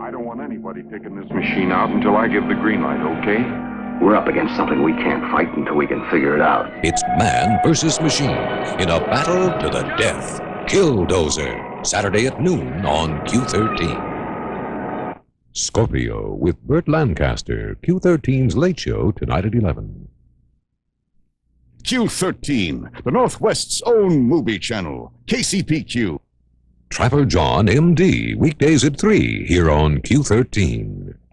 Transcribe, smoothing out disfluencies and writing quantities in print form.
I don't want anybody taking this machine out until I give the green light, okay? We're up against something we can't fight until we can figure it out. It's man versus machine in a battle to the death. Killdozer, Saturday at noon on Q13. Scorpio with Burt Lancaster, Q13's Late Show, tonight at 11. Q13, the Northwest's own movie channel, KCPQ. Trapper John M.D., weekdays at 3 here on Q13.